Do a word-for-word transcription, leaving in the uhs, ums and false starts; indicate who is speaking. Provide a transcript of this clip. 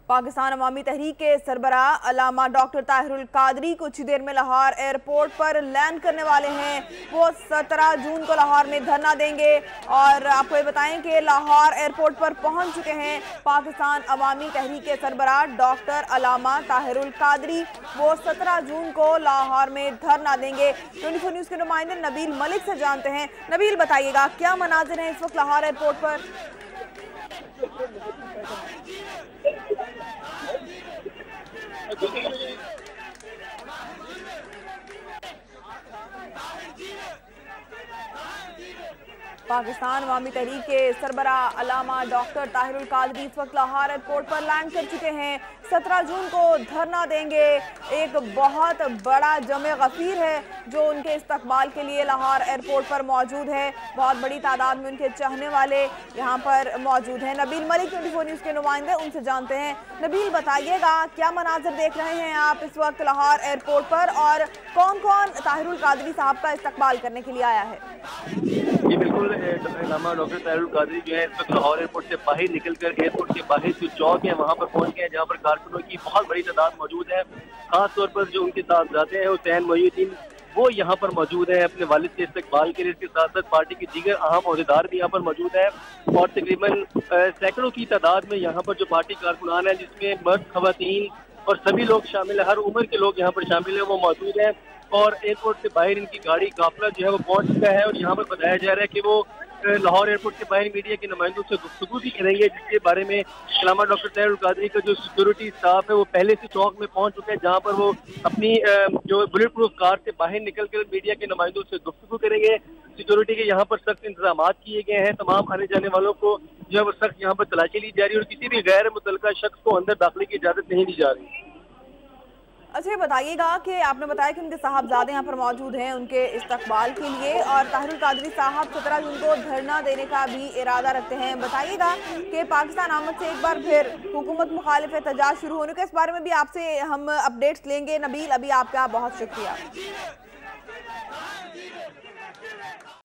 Speaker 1: पाकिस्तान अवामी तहरीक के सरबराह अल्लामा डॉक्टर ताहिरुल कादरी कुछ ही देर में लाहौर एयरपोर्ट पर लैंड करने वाले हैं। वो सत्रह जून को लाहौर में धरना देंगे और आपको ये बताएं कि लाहौर एयरपोर्ट पर पहुंच चुके हैं पाकिस्तान अवामी तहरीक के सरबराह डॉक्टर अल्लामा ताहिरुल कादरी। वो सत्रह जून को लाहौर में धरना देंगे। ट्वेंटी फोर न्यूज़ के नुमाइंदे नबील मलिक से जानते हैं। नबील, बताइएगा क्या मनाजिर हैं इस वक्त लाहौर एयरपोर्ट पर? पाकिस्तान अवामी तहरीक के सरबराह अल्लामा डॉक्टर ताहिरुल कादरी इस वक्त लाहौर एयरपोर्ट पर लैंड कर चुके हैं। सत्रह जून को धरना देंगे। एक बहुत बड़ा जमे गफीर है जो उनके इस्तकबाल के लिए लाहौर एयरपोर्ट पर मौजूद है। बहुत बड़ी तादाद में उनके चाहने वाले यहाँ पर मौजूद हैं। Nabeel Malik twenty four news के नुमाइंदे, उनसे जानते हैं। नबील, बताइएगा क्या मनाजिर देख रहे हैं आप इस वक्त लाहौर एयरपोर्ट पर और कौन कौन ताहिरुल कादरी साहब का इस्तकबाल करने के लिए आया है?
Speaker 2: जी बिल्कुल, अल्लामा डॉक्टर ताहिरुल कादरी जो है इस वक्त लाहौर एयरपोर्ट से बाहर निकलकर एयरपोर्ट के बाहर जो चौक है वहाँ पर पहुँच गए हैं, जहाँ पर कारकुनों की बहुत बड़ी तादाद मौजूद है। खासतौर पर जो उनके साथ जाते हैं हुसैन मोहिउद्दीन, वो यहाँ पर मौजूद है अपने वालिद के इस्तकबाल के लिए। इसके साथ साथ पार्टी के दीगर अहम अहदेदार भी यहाँ पर मौजूद है और तकरीबन सैकड़ों की तादाद में यहाँ पर जो पार्टी कारकुनान है, जिसमें मर्द, खवातीन और सभी लोग शामिल है, हर उम्र के लोग यहाँ पर शामिल है, वो मौजूद है। और एयरपोर्ट से बाहर इनकी गाड़ी काफिला जो है वो पहुंच चुका है और यहाँ पर बताया जा रहा है कि वो लाहौर एयरपोर्ट के बाहर मीडिया के नुमाइंदों से गुफ्तगू भी करेंगे, जिसके बारे में अल्लामा डॉक्टर ताहिरुल कादरी का जो सिक्योरिटी स्टाफ है वो पहले से चौक में पहुंच चुका है, जहां पर वो अपनी जो बुलेट प्रूफ कार से बाहर निकलकर मीडिया के नुमाइंदों से गुफ्तगू करेंगे। सिक्योरिटी के यहाँ पर सख्त इंतजाम किए गए हैं। तमाम आने जाने वालों को जो है वो सख्त यहाँ पर तलाशी ली जा रही है और किसी भी गैर मुतल्लका शख्स को अंदर दाखिले की इजाजत नहीं दी जा रही।
Speaker 1: अच्छा, ये बताइएगा कि आपने बताया कि उनके साहबजादे यहाँ पर मौजूद हैं उनके इस्तकबाल के लिए और ताहिरुल कादरी साहब सत्रह जून को धरना देने का भी इरादा रखते हैं। बताइएगा कि पाकिस्तान आमद से एक बार फिर हुकूमत मुखालिफ एहतजाज शुरू होने के इस बारे में भी आपसे हम अपडेट्स लेंगे। नबील, अभी आपका बहुत शुक्रिया।